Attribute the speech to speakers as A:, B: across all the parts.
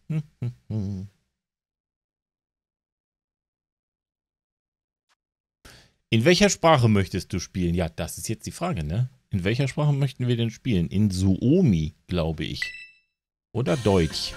A: In welcher Sprache möchtest du spielen? Ja, das ist jetzt die Frage, ne? In welcher Sprache möchten wir denn spielen? In Suomi, glaube ich. Oder Deutsch.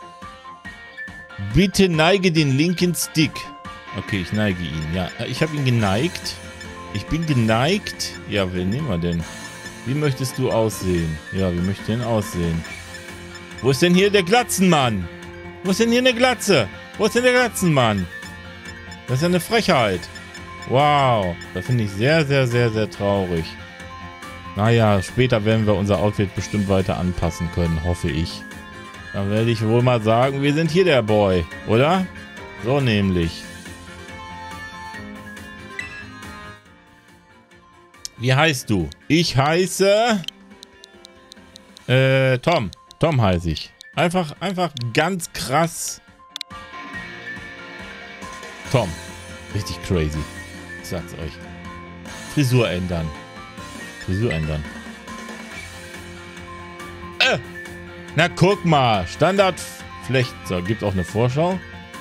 A: Bitte neige den linken Stick. Okay, ich neige ihn. Ja, ich habe ihn geneigt. Ich bin geneigt. Ja, wen nehmen wir denn? Wie möchtest du aussehen? Ja, wie möchte ich denn aussehen? Wo ist denn hier der Glatzenmann? Wo ist denn hier eine Glatze? Wo ist denn der Glatzenmann? Das ist ja eine Frechheit. Wow, das finde ich sehr, sehr, sehr, sehr traurig. Naja, später werden wir unser Outfit bestimmt weiter anpassen können, hoffe ich. Dann werde ich wohl mal sagen, wir sind hier der Boy, oder? So nämlich. Wie heißt du? Ich heiße... Tom. Tom heiße ich. Einfach ganz krass. Tom. Richtig crazy. Ich sag's euch. Frisur ändern. Frisur ändern. Na guck mal. Standardflecht. So, gibt auch eine Vorschau.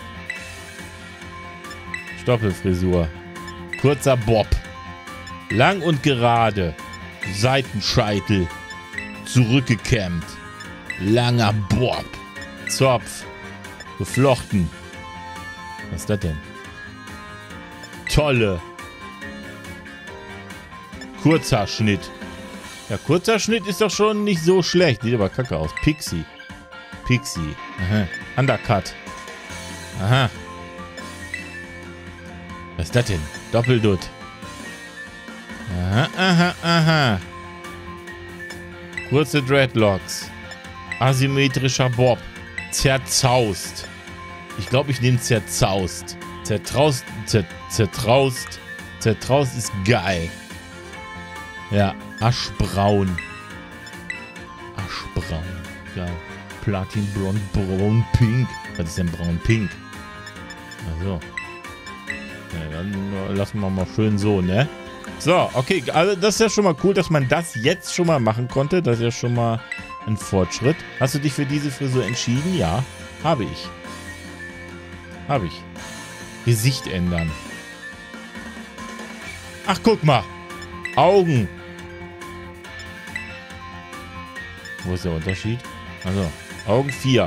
A: Stoppelfrisur. Kurzer Bob. Lang und gerade. Seitenscheitel. Zurückgekämmt. Langer Bob. Zopf. Geflochten. Was ist das denn? Tolle. Kurzhaarschnitt. Ja, Kurzhaarschnitt ist doch schon nicht so schlecht. Sieht aber kacke aus. Pixie. Pixie. Aha. Undercut. Aha. Was ist das denn? Doppeldutt. Aha, aha, aha. Kurze Dreadlocks. Asymmetrischer Bob. Zerzaust. Ich glaube, ich nehme zerzaust. Zertraust. Zertraust ist geil. Ja, aschbraun. Aschbraun. Geil. Platinblond, braun, pink. Was ist denn braun, pink? Also. Ja, dann lassen wir mal schön so, ne? So, okay. Also, das ist ja schon mal cool, dass man das jetzt schon mal machen konnte. Das ist ja schon mal ein Fortschritt. Hast du dich für diese Frisur entschieden? Ja, habe ich. Habe ich. Gesicht ändern. Ach, guck mal. Augen. Wo ist der Unterschied? Also, Augen 4.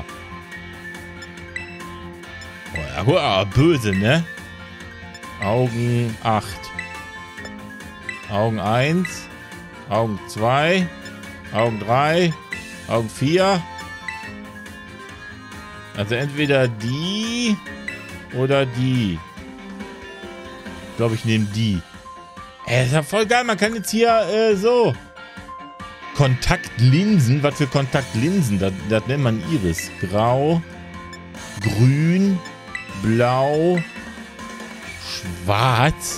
A: Oh, ja, böse, ne? Augen 8. Augen 1. Augen 2. Augen 3. Augen 4. Also entweder die oder die. Ich glaube, ich nehme die. Ist ja voll geil. Man kann jetzt hier so Kontaktlinsen. Was für Kontaktlinsen? Das nennt man Iris. Grau, grün, blau, schwarz,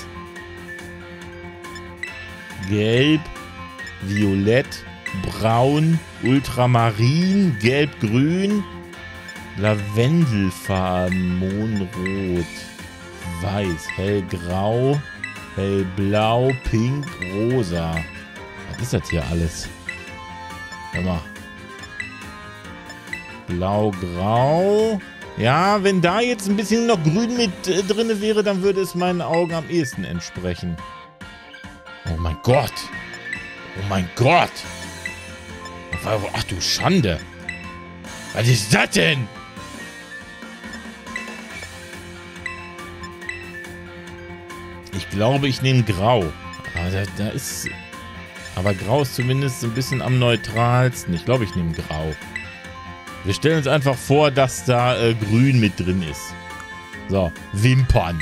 A: gelb, violett, braun, ultramarin, gelb-grün, Lavendelfarben, Mohnrot, weiß, hellgrau, hellblau, pink, rosa. Was ist das hier alles? Hör mal. Blau-grau. Ja, wenn da jetzt ein bisschen noch grün mit drin wäre, dann würde es meinen Augen am ehesten entsprechen. Oh mein Gott. Oh mein Gott. Ach du Schande. Was ist das denn? Ich glaube, ich nehme Grau. Da ist... Aber Grau ist zumindest ein bisschen am neutralsten. Ich glaube, ich nehme Grau. Wir stellen uns einfach vor, dass da Grün mit drin ist. So, Wimpern.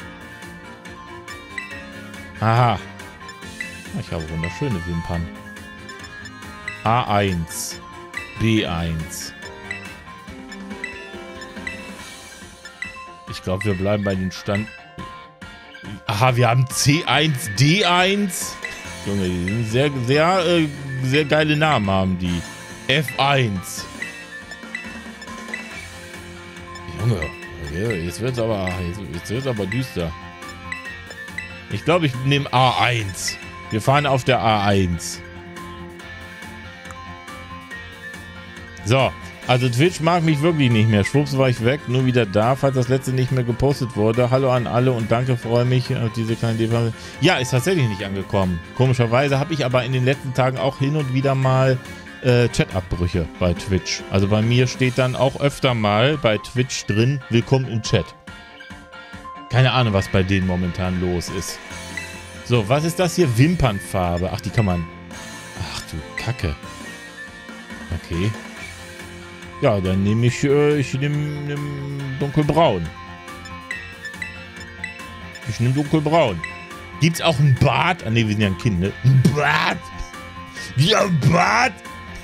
A: Aha. Ich habe wunderschöne Wimpern. A1. B1. Ich glaube, wir bleiben bei den Stand... Aha, wir haben C1, D1. Junge, die sind sehr geile Namen haben die. F1. Junge, jetzt wird's aber düster. Ich glaube, ich nehme A1. Wir fahren auf der A1. So, Also Twitch mag mich wirklich nicht mehr. Schwupps war ich weg, nur wieder da, falls das letzte nicht mehr gepostet wurde. Hallo an alle und danke, freue mich auf diese kleine Idee. Ja, ist tatsächlich nicht angekommen. Komischerweise habe ich aber in den letzten Tagen auch hin und wieder mal Chat-Abbrüche bei Twitch. Also bei mir steht dann auch öfter mal bei Twitch drin, willkommen im Chat. Keine Ahnung, was bei denen momentan los ist. So, was ist das hier? Wimpernfarbe. Ach, die kann man... Ach du Kacke. Okay. Ja, dann nehme ich nehme dunkelbraun. Ich nehme dunkelbraun. Gibt's auch ein Bad? Ah ne, wir sind ja ein Kind, ne? Ein Bad? Ja, ein Bad?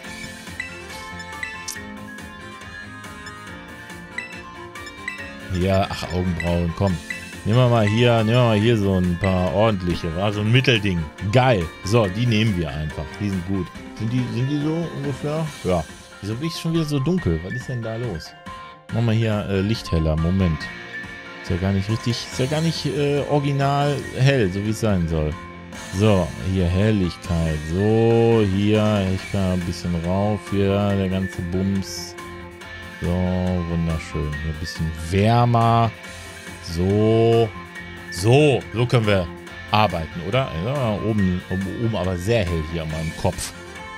A: Ja, ach, Augenbrauen, komm. Nehmen wir mal hier so ein paar ordentliche, war so ein Mittelding. Geil. So, die nehmen wir einfach. Die sind gut. Sind die so ungefähr? Ja. Wieso bin ich schon wieder so dunkel? Was ist denn da los? Machen wir hier Licht heller. Moment. Ist ja gar nicht richtig, ist ja gar nicht original hell, so wie es sein soll. So, hier Helligkeit. So, hier, ich kann ein bisschen rauf. Hier, der ganze Bums. So, wunderschön. Hier ein bisschen wärmer. So können wir arbeiten, oder? Ja, oben aber sehr hell hier an meinem Kopf.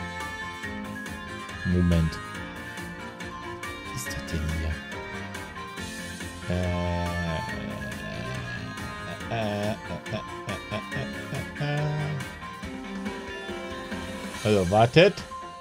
A: Moment. Was ist das denn hier? Also, wartet.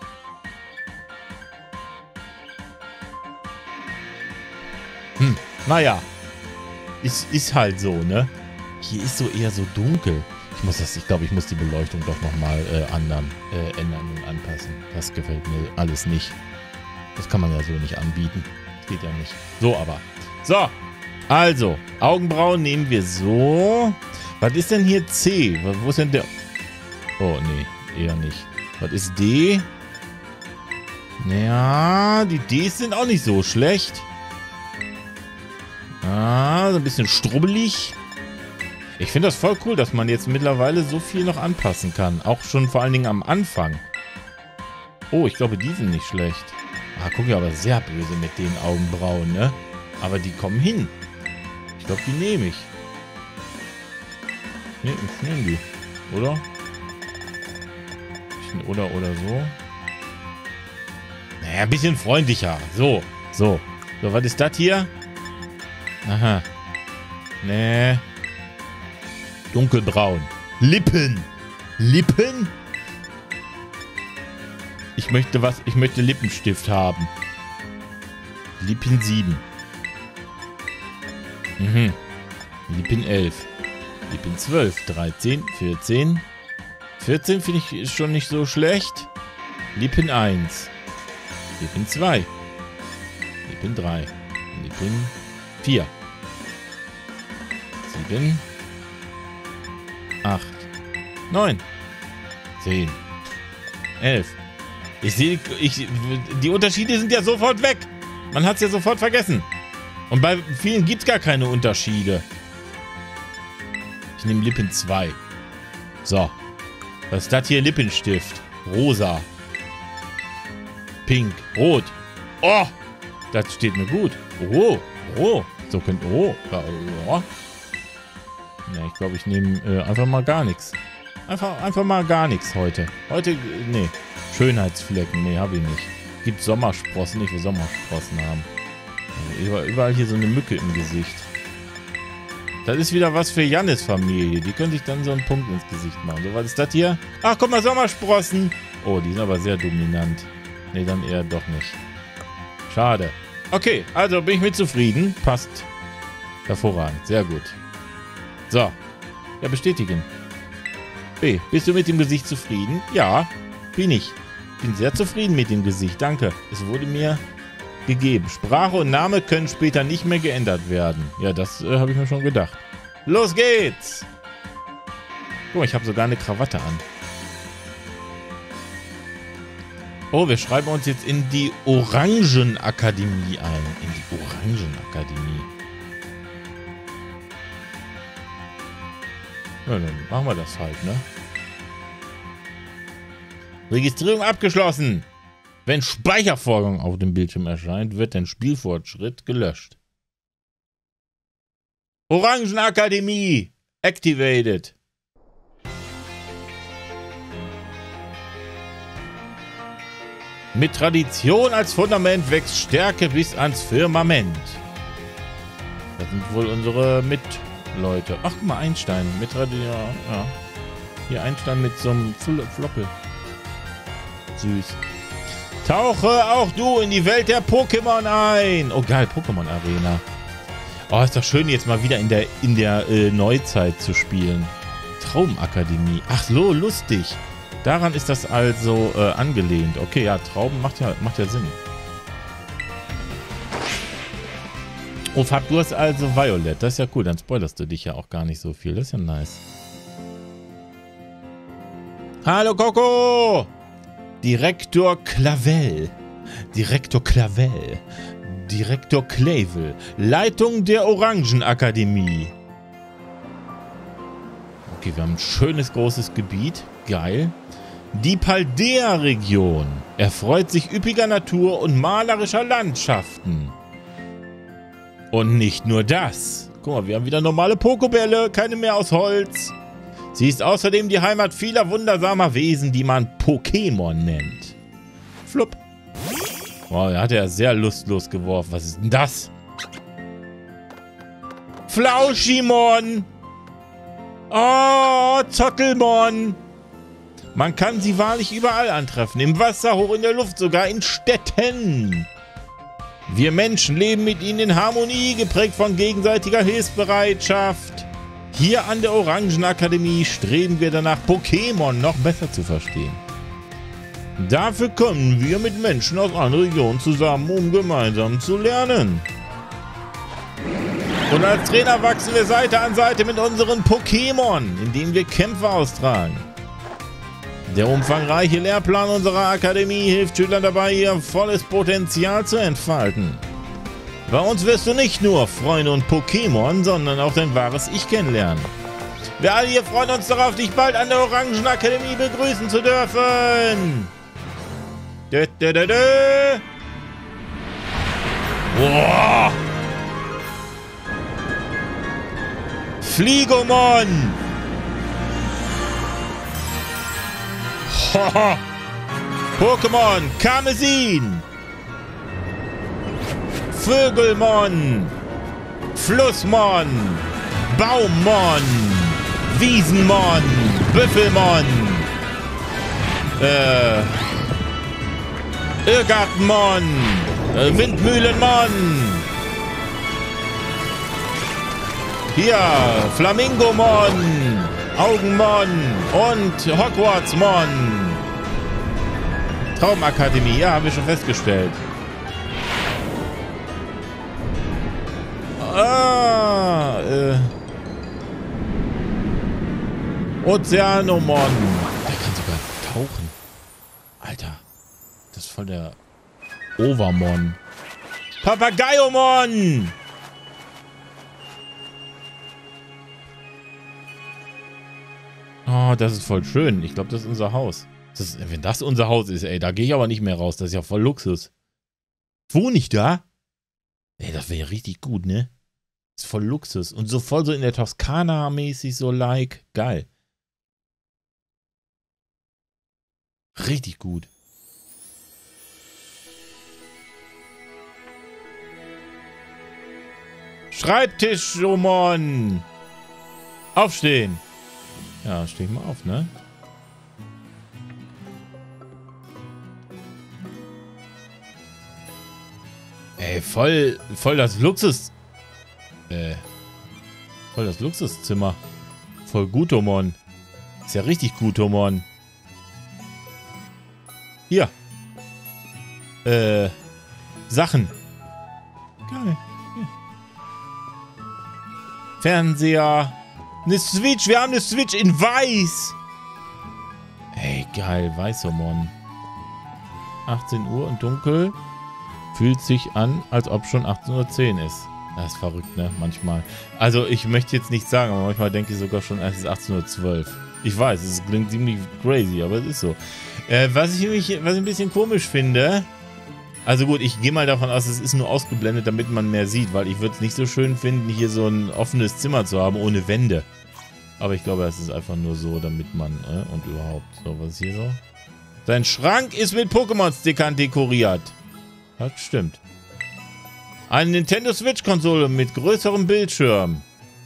A: Naja. Ist halt so, ne? Hier ist so eher so dunkel. Ich glaube, ich muss die Beleuchtung doch nochmal ändern und anpassen. Das gefällt mir alles nicht. Das kann man ja so nicht anbieten. Das geht ja nicht. So aber. So. Also, Augenbrauen nehmen wir so. Was ist denn hier C? Wo ist denn der... Oh, nee. Eher nicht. Was ist D? Naja, die Ds sind auch nicht so schlecht. Ah, so ein bisschen strubbelig. Ich finde das voll cool, dass man jetzt mittlerweile so viel noch anpassen kann. Auch schon vor allen Dingen am Anfang. Oh, ich glaube, die sind nicht schlecht. Ah, guck ja, aber sehr böse mit den Augenbrauen, ne? Aber die kommen hin. Ich glaube, die nehme ich. Ne, ich nehme die. Oder? Oder so. Naja, ein bisschen freundlicher. So, was ist das hier? Aha. Nee. Dunkelbraun. Lippen. Lippen? Ich möchte Lippenstift haben. Lippen 7. Mhm. Lippen 11. Lippen 12. 13. 14. 14 finde ich schon nicht so schlecht. Lippen 1. Lippen 2. Lippen 3. Lippen 4. 7. 8. 9. 10. 11. Ich sehe, die Unterschiede sind ja sofort weg. Man hat es ja sofort vergessen. Und bei vielen gibt es gar keine Unterschiede. Ich nehme Lippen 2. So. Was ist das hier? Lippenstift. Rosa. Pink. Rot. Oh! Das steht mir gut. Oh. Oh. So könnte... Oh. Ja. Ja, ich glaube, ich nehme einfach mal gar nichts. Einfach mal gar nichts heute. Heute, nee. Schönheitsflecken, nee, habe ich nicht. Gibt Sommersprossen, ich will Sommersprossen haben. Also überall hier so eine Mücke im Gesicht. Das ist wieder was für Jannis Familie. Die können sich dann so einen Punkt ins Gesicht machen. So, was ist das hier? Ach, guck mal, Sommersprossen. Oh, die sind aber sehr dominant. Nee, dann eher doch nicht. Schade. Okay, also bin ich mit zufrieden. Passt. Hervorragend, sehr gut. So. Ja, bestätigen. B, bist du mit dem Gesicht zufrieden? Ja, bin ich. Bin sehr zufrieden mit dem Gesicht, danke. Es wurde mir gegeben. Sprache und Name können später nicht mehr geändert werden. Ja, das habe ich mir schon gedacht. Los geht's! Guck mal, ich habe sogar eine Krawatte an. Oh, wir schreiben uns jetzt in die Orangenakademie ein. In die Orangenakademie. Ja, dann machen wir das halt, ne? Registrierung abgeschlossen. Wenn Speichervorgang auf dem Bildschirm erscheint, wird dein Spielfortschritt gelöscht. Orangenakademie activated. Mit Tradition als Fundament wächst Stärke bis ans Firmament. Das sind wohl unsere Mitleute. Ach, guck mal, Einstein. Mit Tradition, ja. Hier Einstein mit so einem Floppel. Süß. Tauche auch du in die Welt der Pokémon ein. Oh geil, Pokémon Arena. Oh, ist doch schön, jetzt mal wieder in der Neuzeit zu spielen. Traubenakademie. Ach so, lustig. Daran ist das also angelehnt. Okay, ja, Trauben macht ja Sinn. Oh, Fab, du hast also Violet. Das ist ja cool. Dann spoilerst du dich ja auch gar nicht so viel. Das ist ja nice. Hallo, Coco! Direktor Clavel. Direktor Clavel. Direktor Clavel. Leitung der Orangenakademie. Okay, wir haben ein schönes, großes Gebiet. Geil. Die Paldea-Region erfreut sich üppiger Natur und malerischer Landschaften. Und nicht nur das. Guck mal, wir haben wieder normale Pokobälle, keine mehr aus Holz. Sie ist außerdem die Heimat vieler wundersamer Wesen, die man Pokémon nennt. Flupp. Wow, er hat ja sehr lustlos geworfen. Was ist denn das? Flauschimon! Oh, Zottelmon! Man kann sie wahrlich überall antreffen. Im Wasser, hoch in der Luft, sogar in Städten. Wir Menschen leben mit ihnen in Harmonie, geprägt von gegenseitiger Hilfsbereitschaft. Hier an der Orangenakademie streben wir danach, Pokémon noch besser zu verstehen. Dafür kommen wir mit Menschen aus anderen Regionen zusammen, um gemeinsam zu lernen. Und als Trainer wachsen wir Seite an Seite mit unseren Pokémon, indem wir Kämpfe austragen. Der umfangreiche Lehrplan unserer Akademie hilft Schülern dabei, ihr volles Potenzial zu entfalten. Bei uns wirst du nicht nur Freunde und Pokémon, sondern auch dein wahres Ich kennenlernen. Wir alle hier freuen uns darauf, dich bald an der Orangenakademie begrüßen zu dürfen. Dö, dö, dö, dö. Boah. Fligomon! Pokémon Karmesin! Vögelmon! Flussmon! Baummon! Wiesenmon! Büffelmon! Irrgartenmon! Windmühlenmon! Hier, Flamingomon, Augenmon und Hogwartsmon. Traubenakademie, ja, haben wir schon festgestellt. Ozeanomon. Der kann sogar tauchen. Alter, das ist voll der Overmon. Papagaiomon. Oh, das ist voll schön. Ich glaube, das ist unser Haus. Wenn das unser Haus ist, ey, da gehe ich aber nicht mehr raus. Das ist ja voll Luxus. Wohne ich da? Ey, das wäre ja richtig gut, ne? Das ist voll Luxus. Und so voll so in der Toskana mäßig, so like. Geil. Richtig gut. Schreibtisch, Romon. Aufstehen. Ja, steh ich mal auf, ne? Ey, voll das Luxus. Voll das Luxuszimmer. Voll Gutomon. Ist ja richtig Gutomon. Hier. Sachen. Geil. Hier. Fernseher. Eine Switch, wir haben eine Switch in weiß. Ey, geil, Weißhormon. 18 Uhr und dunkel. Fühlt sich an, als ob schon 18:10 Uhr ist. Das ist verrückt, ne? Manchmal. Also, ich möchte jetzt nicht sagen, aber manchmal denke ich sogar schon, es ist 18:12 Uhr. Ich weiß, es klingt ziemlich crazy, aber es ist so. Was ich ein bisschen komisch finde, also gut, ich gehe mal davon aus, es ist nur ausgeblendet, damit man mehr sieht, weil ich würde es nicht so schön finden, hier so ein offenes Zimmer zu haben, ohne Wände. Aber ich glaube, es ist einfach nur so, damit man, und überhaupt. So, was ist hier so? Sein Schrank ist mit Pokémon-Stickern dekoriert. Das stimmt. Eine Nintendo Switch-Konsole mit größerem Bildschirm.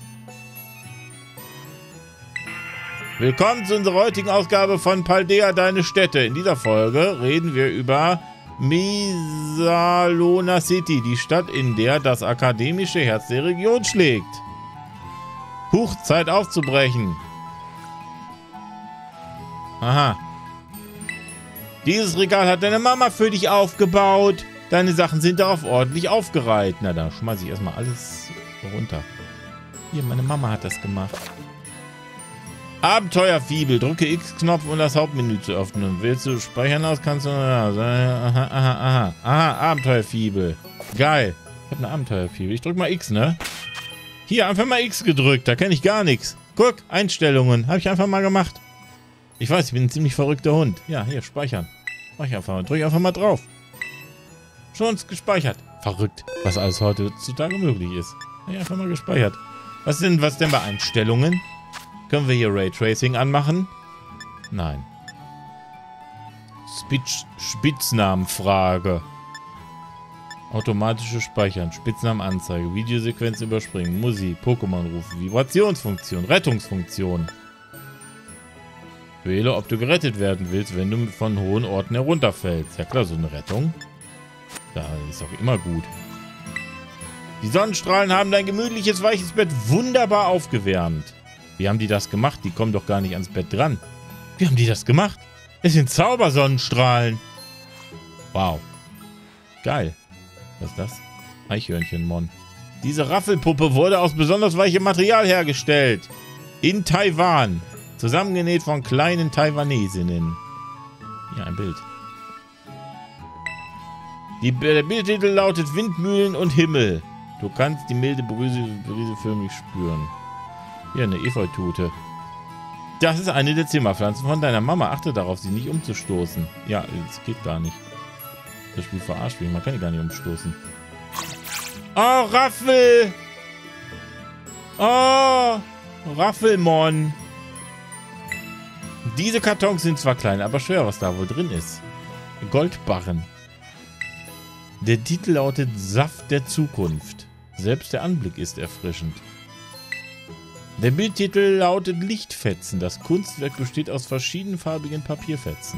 A: Willkommen zu unserer heutigen Ausgabe von Paldea, deine Städte. In dieser Folge reden wir über Mesalona City, die Stadt, in der das akademische Herz der Region schlägt. Huch, Zeit aufzubrechen. Aha. Dieses Regal hat deine Mama für dich aufgebaut. Deine Sachen sind darauf ordentlich aufgereiht. Na, dann schmeiße ich erstmal alles runter. Hier, meine Mama hat das gemacht. Abenteuerfibel. Drücke X-Knopf, um das Hauptmenü zu öffnen. Willst du speichern aus? Kannst du... Aha. Abenteuerfibel. Geil. Ich habe eine Abenteuerfibel. Ich drück mal X, ne? Hier, einfach mal X gedrückt. Da kenne ich gar nichts. Guck, Einstellungen. Habe ich einfach mal gemacht. Ich weiß, ich bin ein ziemlich verrückter Hund. Ja, hier, speichern. Mach ich einfach mal. Drück einfach mal drauf. Schon gespeichert. Verrückt, was alles heutzutage möglich ist. Ja, einfach mal gespeichert. Was denn bei Einstellungen? Können wir hier Raytracing anmachen? Nein. Spitznamenfrage. Automatische Speichern. Spitznamenanzeige. Videosequenz überspringen. Musik. Pokémon-Rufe. Vibrationsfunktion. Rettungsfunktion. Wähle, ob du gerettet werden willst, wenn du von hohen Orten herunterfällst. Ja klar, so eine Rettung. Da ist auch immer gut. Die Sonnenstrahlen haben dein gemütliches, weiches Bett wunderbar aufgewärmt. Wie haben die das gemacht? Die kommen doch gar nicht ans Bett dran. Wie haben die das gemacht? Es sind Zaubersonnenstrahlen. Wow. Geil. Was ist das? Eichhörnchenmon. Diese Raffelpuppe wurde aus besonders weichem Material hergestellt. In Taiwan. Zusammengenäht von kleinen Taiwanesinnen. Hier ein Bild. Der Bildtitel lautet Windmühlen und Himmel. Du kannst die milde Brise förmlich spüren. Hier eine Efeutute. Das ist eine der Zimmerpflanzen von deiner Mama. Achte darauf, sie nicht umzustoßen. Ja, das geht gar nicht. Das Spiel verarscht mich. Man kann die gar nicht umstoßen. Oh, Raffel! Oh, Raffelmon. Diese Kartons sind zwar klein, aber schwer, was da wohl drin ist. Goldbarren. Der Titel lautet Saft der Zukunft. Selbst der Anblick ist erfrischend. Der Bildtitel lautet Lichtfetzen. Das Kunstwerk besteht aus verschiedenfarbigen Papierfetzen.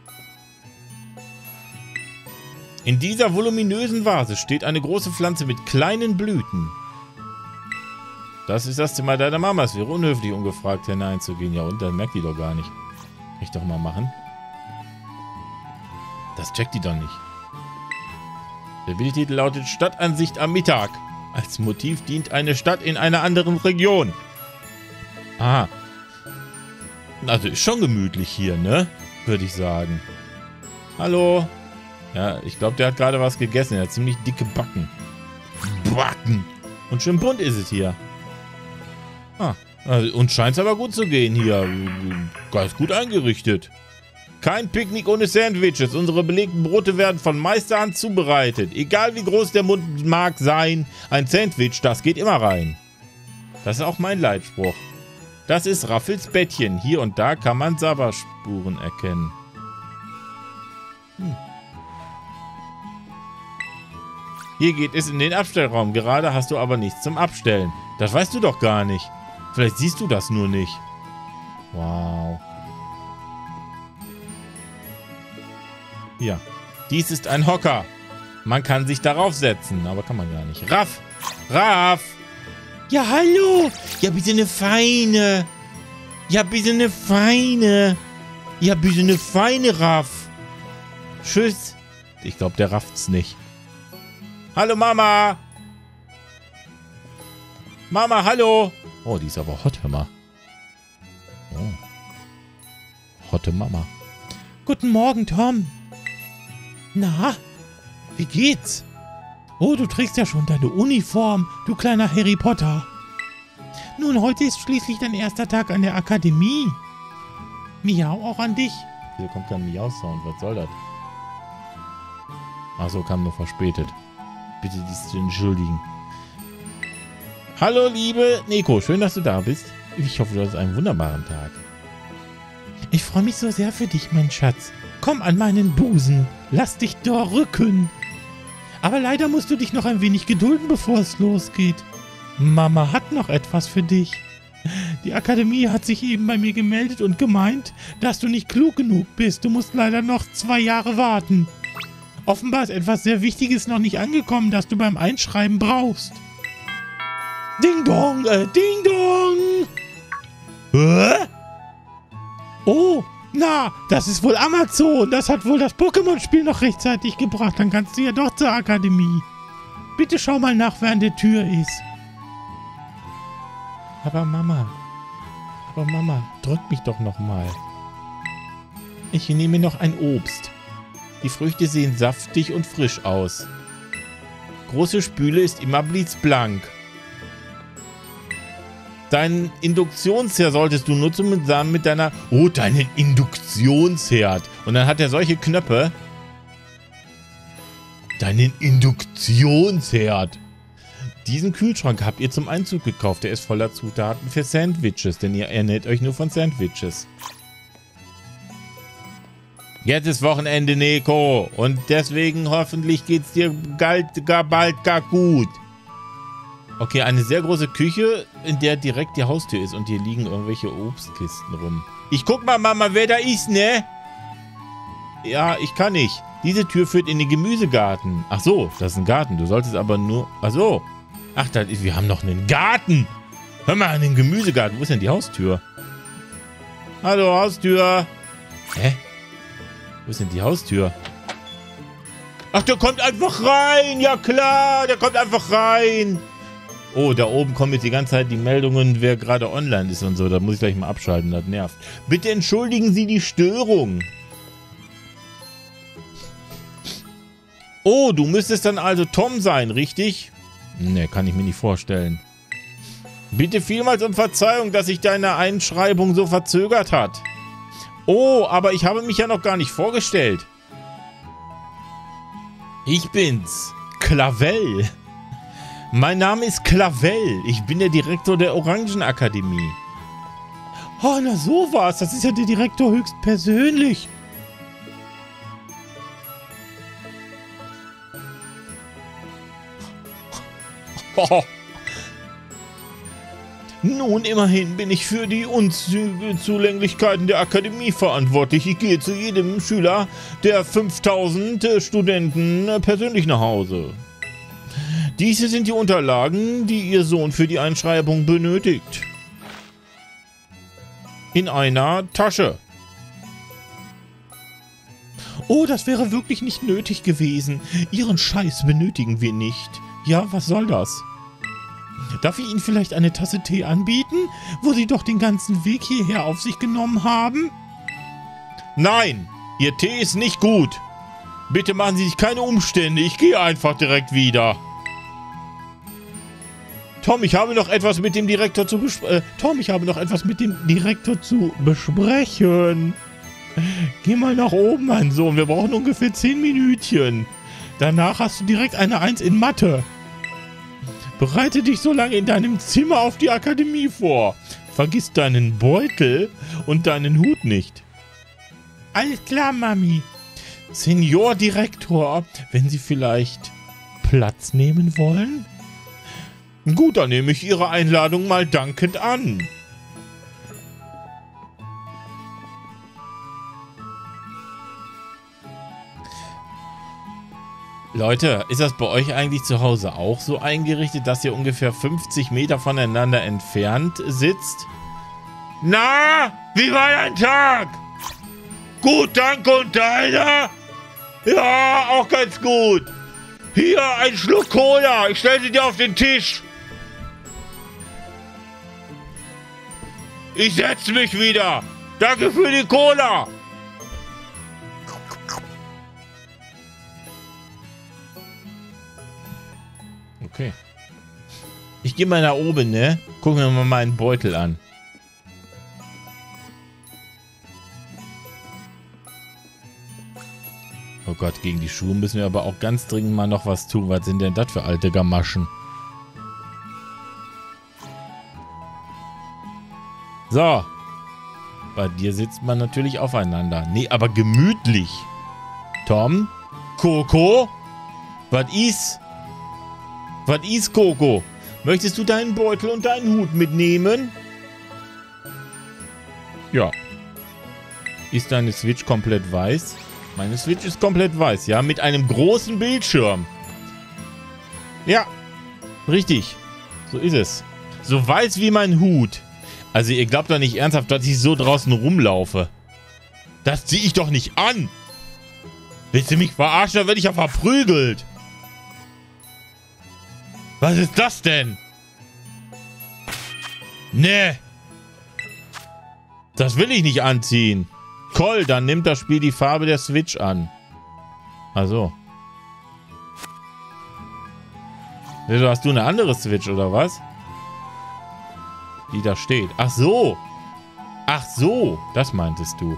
A: In dieser voluminösen Vase steht eine große Pflanze mit kleinen Blüten. Das ist das Zimmer deiner Mama. Es wäre unhöflich, ungefragt hineinzugehen. Ja und, dann merkt die doch gar nicht. Kann ich doch mal machen. Das checkt die doch nicht. Der Bildtitel lautet Stadtansicht am Mittag. Als Motiv dient eine Stadt in einer anderen Region. Aha. Also ist schon gemütlich hier, ne? Würde ich sagen. Hallo? Ja, ich glaube, der hat gerade was gegessen. Er hat ziemlich dicke Backen. Backen! Und schön bunt ist es hier. Ah, uns scheint es aber gut zu gehen hier. Ganz gut eingerichtet. Kein Picknick ohne Sandwiches. Unsere belegten Brote werden von Meisterhand zubereitet. Egal wie groß der Mund mag sein, ein Sandwich, das geht immer rein. Das ist auch mein Leitspruch. Das ist Raffels Bettchen. Hier und da kann man Sabberspuren erkennen. Hier geht es in den Abstellraum. Gerade hast du aber nichts zum Abstellen. Das weißt du doch gar nicht. Vielleicht siehst du das nur nicht. Wow. Ja. Dies ist ein Hocker. Man kann sich darauf setzen, aber kann man gar nicht. Raff! Raff! Ja, hallo! Ja, bitte eine feine! Ja, bitte eine feine! Ja, bitte eine feine, Raff! Tschüss! Ich glaube, der rafft's nicht. Hallo, Mama! Mama, hallo! Oh, die ist aber hot, hör mal. Oh. Hotte Mama. Guten Morgen, Tom. Na, wie geht's? Oh, du trägst ja schon deine Uniform, du kleiner Harry Potter. Nun, heute ist schließlich dein erster Tag an der Akademie.
B: Miau auch an dich.
A: Hier kommt kein Miau-Sound. Was soll das? Ach so, kam nur verspätet. Bitte dies zu entschuldigen. Hallo, liebe Neko. Schön, dass du da bist. Ich hoffe, du hast einen wunderbaren Tag.
B: Ich freue mich so sehr für dich, mein Schatz. Komm an meinen Busen. Lass dich drücken. Aber leider musst du dich noch ein wenig gedulden, bevor es losgeht. Mama hat noch etwas für dich. Die Akademie hat sich eben bei mir gemeldet und gemeint, dass du nicht klug genug bist. Du musst leider noch 2 Jahre warten. Offenbar ist etwas sehr Wichtiges noch nicht angekommen, das du beim Einschreiben brauchst. Ding dong, ding dong. Hä? Oh, na, das ist wohl Amazon. Das hat wohl das Pokémon-Spiel noch rechtzeitig gebracht. Dann kannst du ja doch zur Akademie. Bitte schau mal nach, wer an der Tür ist. Aber Mama, drück mich doch nochmal. Ich nehme noch ein Obst. Die Früchte sehen saftig und frisch aus. Große Spüle ist immer blitzblank. Deinen Induktionsherd solltest du nutzen mit deiner... Oh, deinen Induktionsherd. Und dann hat er solche Knöpfe. Deinen Induktionsherd. Diesen Kühlschrank habt ihr zum Einzug gekauft. Der ist voller Zutaten für Sandwiches, denn ihr ernährt euch nur von Sandwiches. Jetzt ist Wochenende, Neko. Und deswegen hoffentlich geht's dir bald gar gut. Okay, eine sehr große Küche, in der direkt die Haustür ist und hier liegen irgendwelche Obstkisten rum. Ich guck mal, Mama, wer da ist, ne? Ja, ich kann nicht. Diese Tür führt in den Gemüsegarten. Ach so, das ist ein Garten. Du solltest aber nur... Ach so. Ach, wir haben noch einen Garten. Hör mal, einen Gemüsegarten. Wo ist denn die Haustür? Hallo, Haustür. Hä? Wo ist denn die Haustür? Ach, der kommt einfach rein. Ja klar, der kommt einfach rein. Oh, da oben kommen jetzt die ganze Zeit die Meldungen, wer gerade online ist und so. Da muss ich gleich mal abschalten, das nervt. Bitte entschuldigen Sie die Störung. Oh, du müsstest dann also Tom sein, richtig? Ne, kann ich mir nicht vorstellen. Bitte vielmals um Verzeihung, dass sich deine Einschreibung so verzögert hat. Oh, aber ich habe mich ja noch gar nicht vorgestellt. Ich bin's, Clavel. Mein Name ist Clavel. Ich bin der Direktor der Orangenakademie. Oh, na sowas. Das ist ja der Direktor höchstpersönlich. Oh. Nun, immerhin bin ich für die Unzulänglichkeiten der Akademie verantwortlich. Ich gehe zu jedem Schüler der 5000 Studenten persönlich nach Hause. Diese sind die Unterlagen, die Ihr Sohn für die Einschreibung benötigt. In einer Tasche. Oh, das wäre wirklich nicht nötig gewesen. Ihren Scheiß benötigen wir nicht. Ja, was soll das? Darf ich Ihnen vielleicht eine Tasse Tee anbieten, wo Sie doch den ganzen Weg hierher auf sich genommen haben? Nein, Ihr Tee ist nicht gut. Bitte machen Sie sich keine Umstände. Ich gehe einfach direkt wieder. Tom, ich habe noch etwas mit dem Direktor zu besprechen. Geh mal nach oben, mein Sohn. Wir brauchen ungefähr 10 Minütchen. Danach hast du direkt eine 1 in Mathe. Bereite dich so lange in deinem Zimmer auf die Akademie vor. Vergiss deinen Beutel und deinen Hut nicht. Alles klar, Mami. Senior Direktor, wenn Sie vielleicht Platz nehmen wollen? Gut, dann nehme ich Ihre Einladung mal dankend an. Leute, ist das bei euch eigentlich zu Hause auch so eingerichtet, dass ihr ungefähr 50 Meter voneinander entfernt sitzt? Na, wie war dein Tag? Gut, danke, und deiner? Ja, auch ganz gut. Hier, ein Schluck Cola. Ich stelle sie dir auf den Tisch. Ich setze mich wieder. Danke für die Cola. Okay. Ich gehe mal nach oben, ne? Gucken wir mal meinen Beutel an. Oh Gott, gegen die Schuhe müssen wir aber auch ganz dringend mal noch was tun. Was sind denn das für alte Gamaschen? So. Bei dir sitzt man natürlich aufeinander. Nee, aber gemütlich. Tom? Coco? Was ist? Was ist, Coco? Möchtest du deinen Beutel und deinen Hut mitnehmen? Ja. Ist deine Switch komplett weiß? Meine Switch ist komplett weiß, ja? Mit einem großen Bildschirm. Ja. Richtig. So ist es. So weiß wie mein Hut. Also ihr glaubt doch nicht ernsthaft, dass ich so draußen rumlaufe. Das ziehe ich doch nicht an. Willst du mich verarschen? Dann werde ich ja verprügelt. Was ist das denn? Nee. Das will ich nicht anziehen. Toll, dann nimmt das Spiel die Farbe der Switch an. Also. Wieso hast du eine andere Switch, oder was? Die da steht. Ach so. Ach so. Das meintest du.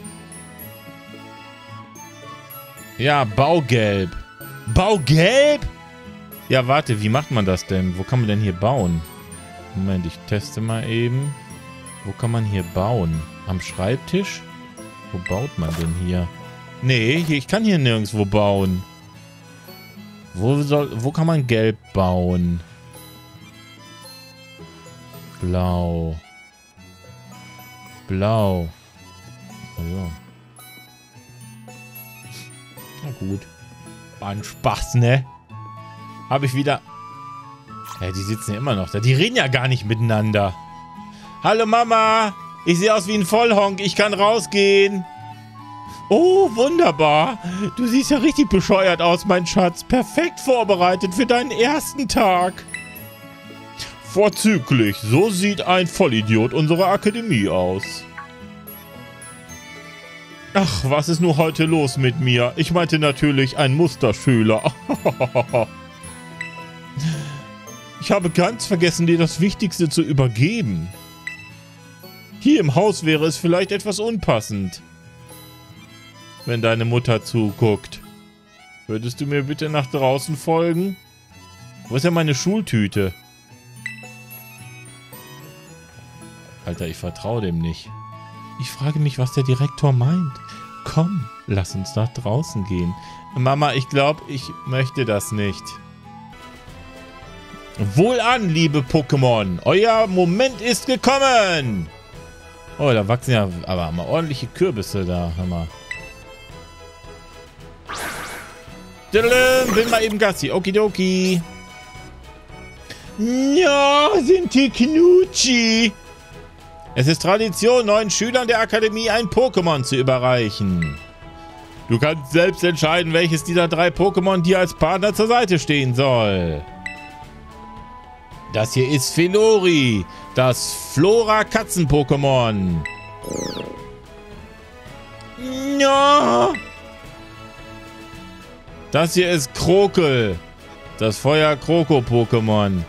B: Ja, Baugelb. Baugelb? Ja, warte. Wie macht man das denn? Wo kann man denn hier bauen? Moment, ich teste mal eben. Wo kann man hier bauen? Am Schreibtisch? Wo baut man denn hier? Nee, ich kann hier nirgendwo bauen. Wo kann man gelb bauen? Blau. Blau. Also. Na gut. War ein Spaß, ne? Habe ich wieder... Ja, die sitzen ja immer noch da. Die reden ja gar nicht miteinander. Hallo Mama. Ich sehe aus wie ein Vollhonk. Ich kann rausgehen. Oh, wunderbar. Du siehst ja richtig bescheuert aus, mein Schatz. Perfekt vorbereitet für deinen ersten Tag. Vorzüglich. So sieht ein Vollidiot unserer Akademie aus. Ach, was ist nur heute los mit mir? Ich meinte natürlich ein Musterschüler. Ich habe ganz vergessen, dir das Wichtigste zu übergeben. Hier im Haus wäre es vielleicht etwas unpassend, wenn deine Mutter zuguckt. Würdest du mir bitte nach draußen folgen? Wo ist denn meine Schultüte? Alter, ich vertraue dem nicht. Ich frage mich, was der Direktor meint. Komm, lass uns nach draußen gehen. Mama, ich glaube, ich möchte das nicht. Wohlan, liebe Pokémon. Euer Moment ist gekommen. Oh, da wachsen ja aber mal ordentliche Kürbisse da. Hör mal. Bin mal eben Gassi. Okidoki. Ja, sind die Knutschi. Es ist Tradition, neuen Schülern der Akademie ein Pokémon zu überreichen. Du kannst selbst entscheiden, welches dieser 3 Pokémon dir als Partner zur Seite stehen soll. Das hier ist Felori, das Flora-Katzen-Pokémon. Ja. Das hier ist Krokel, das Feuer-Kroko-Pokémon.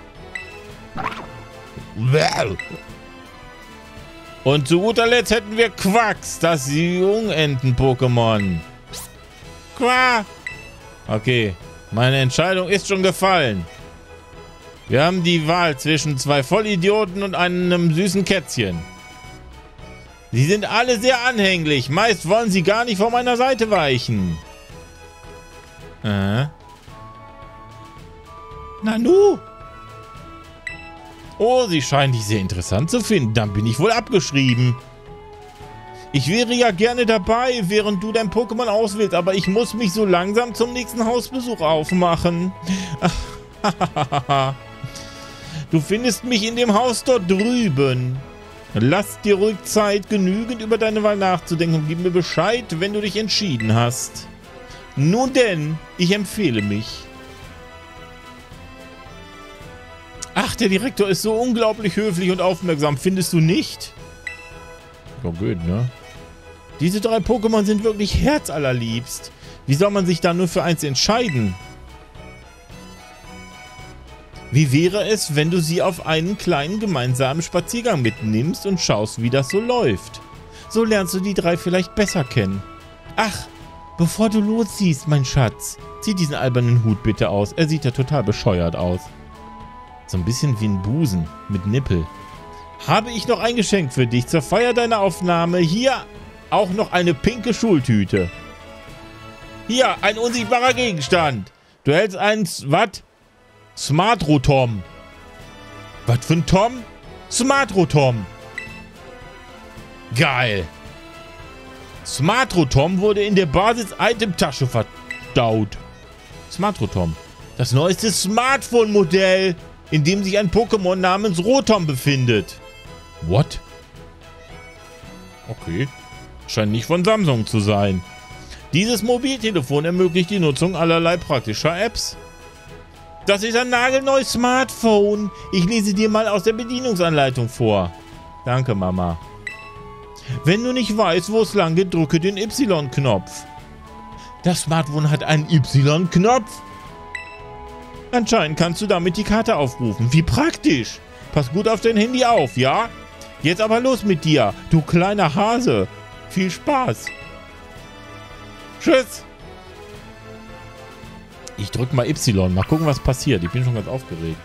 B: Und zu guter Letzt hätten wir Quax, das Jungenten-Pokémon. Qua. Okay, meine Entscheidung ist schon gefallen. Wir haben die Wahl zwischen 2 Vollidioten und einem süßen Kätzchen. Sie sind alle sehr anhänglich. Meist wollen sie gar nicht von meiner Seite weichen. Nanu? Oh, sie scheinen dich sehr interessant zu finden. Dann bin ich wohl abgeschrieben. Ich wäre ja gerne dabei, während du dein Pokémon auswählst, aber ich muss mich so langsam zum nächsten Hausbesuch aufmachen. Du findest mich in dem Haus dort drüben. Lass dir ruhig Zeit, genügend über deine Wahl nachzudenken und gib mir Bescheid, wenn du dich entschieden hast. Nun denn, ich empfehle mich. Ach, der Direktor ist so unglaublich höflich und aufmerksam, findest du nicht? Ja, gut, ne? Diese 3 Pokémon sind wirklich herzallerliebst. Wie soll man sich da nur für eins entscheiden? Wie wäre es, wenn du sie auf einen kleinen gemeinsamen Spaziergang mitnimmst und schaust, wie das so läuft? So lernst du die 3 vielleicht besser kennen. Ach, Bevor du losziehst, mein Schatz, zieh diesen albernen Hut bitte aus. Er sieht ja total bescheuert aus. So ein bisschen wie ein Busen mit Nippel. Habe ich noch ein Geschenk für dich zur Feier deiner Aufnahme. Hier auch noch eine pinke Schultüte. Hier, ein unsichtbarer Gegenstand. Du hältst einen, was? Smartrotom. Was für ein Tom? Smartrotom. Geil. Smartrotom wurde in der Basis-Item-Tasche verstaut. Smartrotom. Das neueste Smartphone-Modell, in dem sich ein Pokémon namens Rotom befindet. What? Okay. Scheint nicht von Samsung zu sein. Dieses Mobiltelefon ermöglicht die Nutzung allerlei praktischer Apps. Das ist ein nagelneues Smartphone. Ich lese dir mal aus der Bedienungsanleitung vor. Danke, Mama. Wenn du nicht weißt, wo es lang geht, drücke den Y-Knopf. Das Smartphone hat einen Y-Knopf? Anscheinend kannst du damit die Karte aufrufen. Wie praktisch. Pass gut auf dein Handy auf, ja? Jetzt aber los mit dir, du kleiner Hase. Viel Spaß. Tschüss. Ich drück mal Y. Mal gucken, was passiert. Ich bin schon ganz aufgeregt.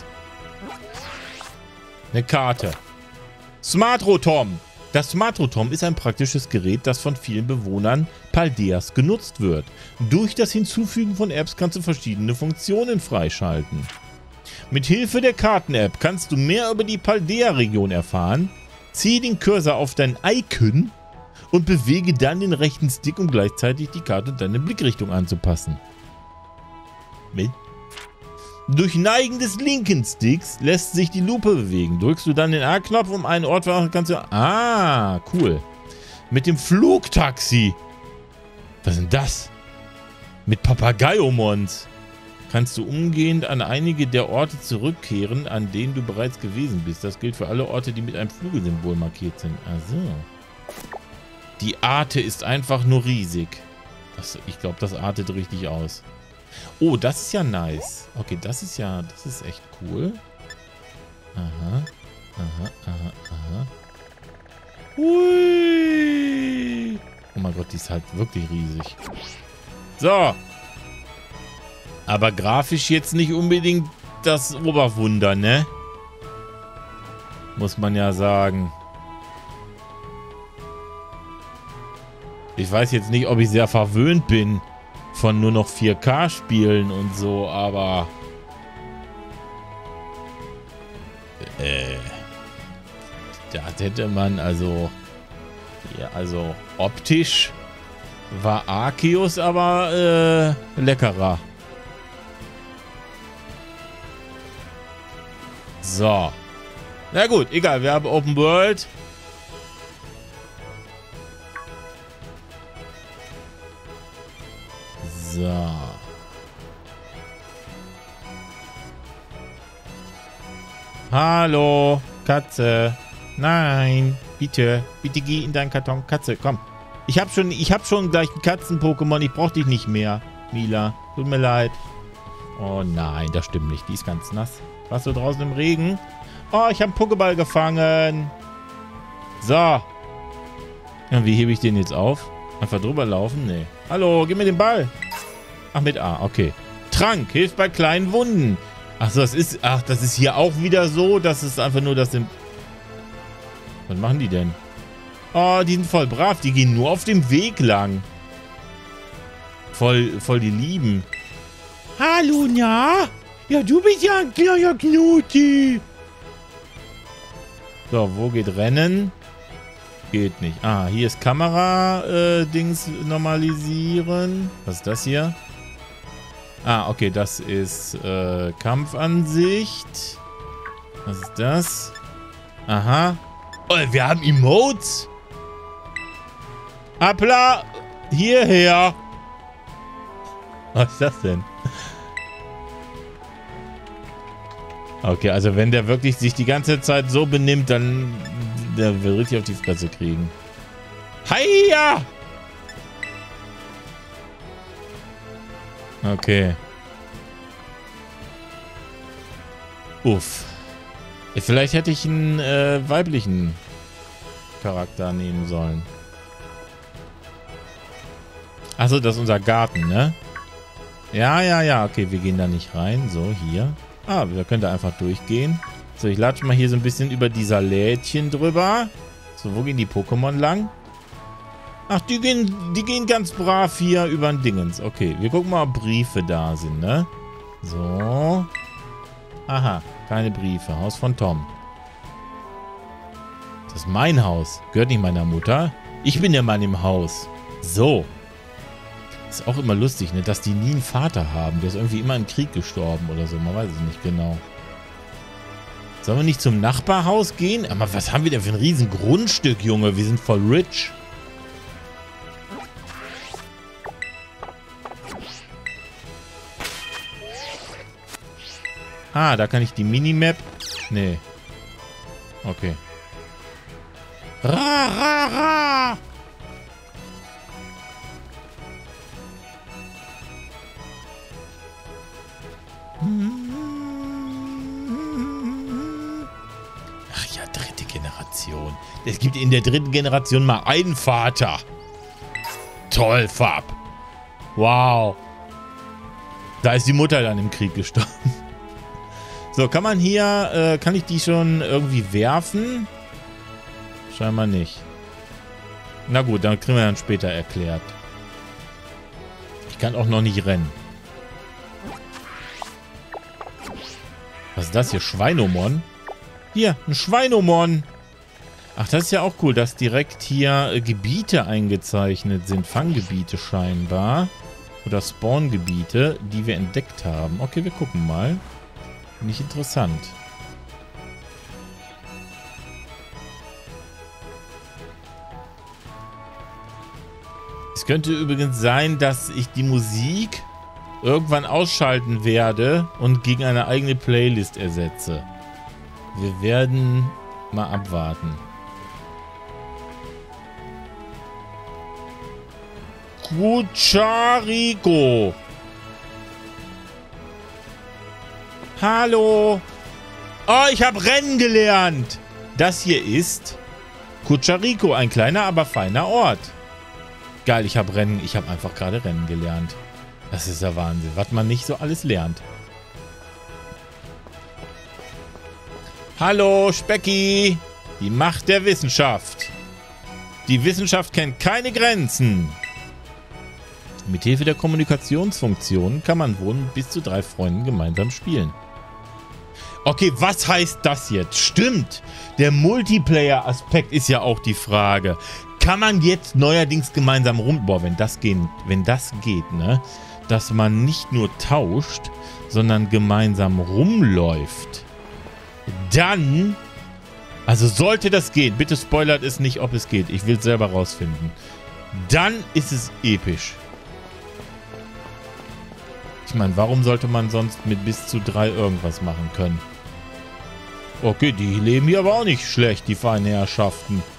B: Eine Karte. Smartrotom. Das Smartrotom ist ein praktisches Gerät, das von vielen Bewohnern Paldeas genutzt wird. Durch das Hinzufügen von Apps kannst du verschiedene Funktionen freischalten. Mit Hilfe der Karten-App kannst du mehr über die Paldea-Region erfahren. Ziehe den Cursor auf dein Icon und bewege dann den rechten Stick, um gleichzeitig die Karte und deine Blickrichtung anzupassen. Durch Neigen des linken Sticks lässt sich die Lupe bewegen. Drückst du dann den A-Knopf, um einen Ort zu kannst du... Ah, cool. Mit dem Flugtaxi. Was ist denn das? Mit Papagaiomons kannst du umgehend an einige der Orte zurückkehren, an denen du bereits gewesen bist. Das gilt für alle Orte, die mit einem Flugelsymbol markiert sind. Also. Die Arte ist einfach nur riesig. Ich glaube, das artet richtig aus. Oh, das ist ja nice. Okay, das ist echt cool. Aha. Aha, aha, aha. Hui. Oh mein Gott, die ist halt wirklich riesig. So. Aber grafisch jetzt nicht unbedingt das Oberwunder, ne? Muss man ja sagen. Ich weiß jetzt nicht, ob ich sehr verwöhnt bin von nur noch 4K-Spielen und so, aber... Das hätte man also... Ja, also optisch war Arceus aber leckerer. So. Na gut, egal, wir haben Open World. So. Hallo, Katze. Nein, bitte. Bitte geh in deinen Karton. Katze, komm. Ich hab schon gleich einen Katzen-Pokémon. Ich brauch dich nicht mehr, Mila. Tut mir leid. Oh nein, das stimmt nicht. Die ist ganz nass. Warst du draußen im Regen? Oh, ich habe einen Pokéball gefangen. So. Ja, wie hebe ich den jetzt auf? Einfach drüber laufen? Nee. Hallo, gib mir den Ball. Ach, mit A, okay. Trank, hilft bei kleinen Wunden. Ach so, das ist hier auch wieder so. Das ist einfach nur das... Was machen die denn? Oh, die sind voll brav. Die gehen nur auf dem Weg lang. Voll die Lieben. Hallo, ja? Ja, du bist ja ein kleiner Knuti. So, wo geht Rennen? Geht nicht. Ah, hier ist Kamera-Dings normalisieren. Was ist das hier? Ah, okay, das ist Kampfansicht. Was ist das? Aha. Oh, wir haben Emotes. Appla, hierher. Was ist das denn? Okay, also wenn der wirklich sich die ganze Zeit so benimmt, dann der will richtig auf die Fresse kriegen. Hiya! Okay. Uff. Vielleicht hätte ich einen weiblichen Charakter nehmen sollen.
A: Achso, das ist unser Garten, ne? Ja. Okay, wir gehen da nicht rein. So, hier. Ah, da könnt ihr einfach durchgehen. So, ich latsche mal hier so ein bisschen über dieser Lädchen drüber. So, wo gehen die Pokémon lang? Ach, die gehen ganz brav hier über den Dingens. Okay, wir gucken mal, ob Briefe da sind, ne? So. Aha, keine Briefe. Haus von Tom. Das ist mein Haus. Gehört nicht meiner Mutter. Ich bin der Mann im Haus. So. Ist auch immer lustig, ne? Dass die nie einen Vater haben. Der ist irgendwie immer im Krieg gestorben oder so. Man weiß es nicht genau. Sollen wir nicht zum Nachbarhaus gehen? Aber was haben wir denn für ein riesen Grundstück, Junge? Wir sind voll rich. Ah, da kann ich die Minimap... Nee. Okay. Ra. Ach ja, dritte Generation. Es gibt in der dritten Generation mal einen Vater. Toll, Fab. Wow. Da ist die Mutter dann im Krieg gestorben. So, kann man hier, kann ich die schon irgendwie werfen? Scheinbar nicht. Na gut, dann kriegen wir dann später erklärt. Ich kann auch noch nicht rennen. Was ist das hier? Schweinomon? Hier, ein Schweinomon. Ach, das ist ja auch cool, dass direkt hier Gebiete eingezeichnet sind. Fanggebiete scheinbar. Oder Spawngebiete, die wir entdeckt haben. Okay, wir gucken mal. Nicht interessant. Es könnte übrigens sein, dass ich die Musik irgendwann ausschalten werde und gegen eine eigene Playlist ersetze. Wir werden mal abwarten. Kuchariko. Hallo. Oh, ich habe Rennen gelernt. Das hier ist Kuchariko, ein kleiner, aber feiner Ort. Geil, ich habe einfach gerade Rennen gelernt. Das ist der Wahnsinn, was man nicht so alles lernt. Hallo, Specki. Die Macht der Wissenschaft. Die Wissenschaft kennt keine Grenzen. Mithilfe der Kommunikationsfunktion kann man wohl mit bis zu 3 Freunden gemeinsam spielen. Okay, was heißt das jetzt? Stimmt, der Multiplayer-Aspekt ist ja auch die Frage. Kann man jetzt neuerdings gemeinsam Boah, wenn das geht, ne? Dass man nicht nur tauscht, sondern gemeinsam rumläuft. Dann, also sollte das gehen, bitte spoilert es nicht, ob es geht. Ich will es selber rausfinden. Dann ist es episch. Ich meine, warum sollte man sonst mit bis zu 3 irgendwas machen können? Okay, die leben hier aber auch nicht schlecht, die feinen Herrschaften.